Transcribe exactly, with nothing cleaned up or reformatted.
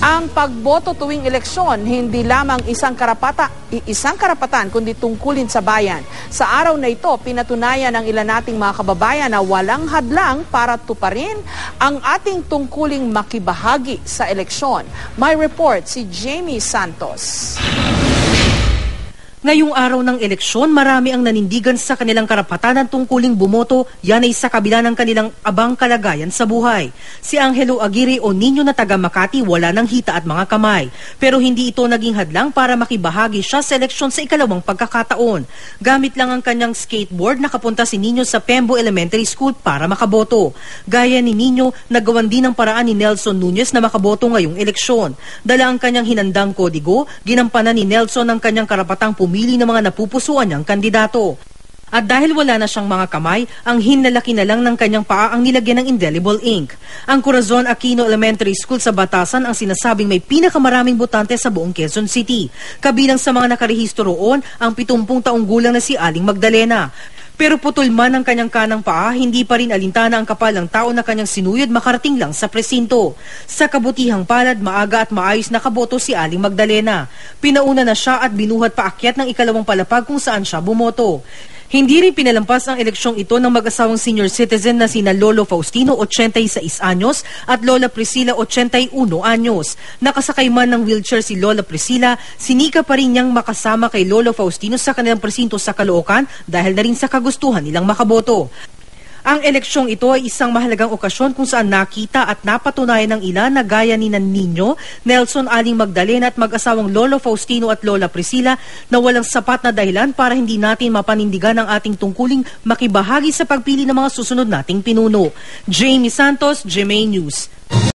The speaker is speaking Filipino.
Ang pagboto tuwing eleksyon, hindi lamang isang karapata, isang karapatan, kundi tungkulin sa bayan. Sa araw na ito, pinatunayan ng ilan nating mga kababayan na walang hadlang para tuparin ang ating tungkuling makibahagi sa eleksyon. May report si Jamie Santos. Ngayong araw ng eleksyon, marami ang nanindigan sa kanilang karapatan ng tungkuling bumoto, yan ay sa kabila ng kanilang abang kalagayan sa buhay. Si Angelo Aguirre o Nino na taga Makati wala ng hita at mga kamay. Pero hindi ito naging hadlang para makibahagi siya sa eleksyon sa ikalawang pagkakataon. Gamit lang ang kanyang skateboard, nakapunta si Nino sa Pembo Elementary School para makaboto. Gaya ni Nino, nagawan din ang paraan ni Nelson Nunez na makaboto ngayong eleksyon. Dala ang kanyang hinandang kodigo, ginampanan ni Nelson ang kanyang karapatang pumili ng mga napupusuan niyang kandidato. At dahil wala na siyang mga kamay, ang hinlalaki na lang ng kanyang paa ang nilagyan ng indelible ink. Ang Corazon Aquino Elementary School sa Batasan ang sinasabing may pinakamaraming botante sa buong Quezon City. Kabilang sa mga nakarehistro roon ang pitumpung taong gulang na si Aling Magdalena. Pero putol man ang kanyang kanang paa, hindi pa rin alintana ang kapal ng tao na kanyang sinuyod makarating lang sa presinto. Sa kabutihang palad, maaga at maayos nakaboto si Aling Magdalena. Pinauna na siya at binuhat paakyat ng ikalawang palapag kung saan siya bumoto. Hindi rin pinalampas ang eleksyong ito ng mag-asawang senior citizen na sina Lolo Faustino, eighty-six anyos, at Lola Priscilla, eighty-one anyos. Nakasakay man ng wheelchair si Lola Priscilla, sinika pa rin niyang makasama kay Lolo Faustino sa kanilang presinto sa Caloocan dahil na rin sa kagustuhan nilang makaboto. Ang eleksyong ito ay isang mahalagang okasyon kung saan nakita at napatunayan ng ilan na gaya ni Nino, Nelson Aling Magdalena at mag-asawang Lolo Faustino at Lola Priscilla na walang sapat na dahilan para hindi natin mapanindigan ang ating tungkuling makibahagi sa pagpili ng mga susunod nating pinuno. Jamie Santos, G M A News.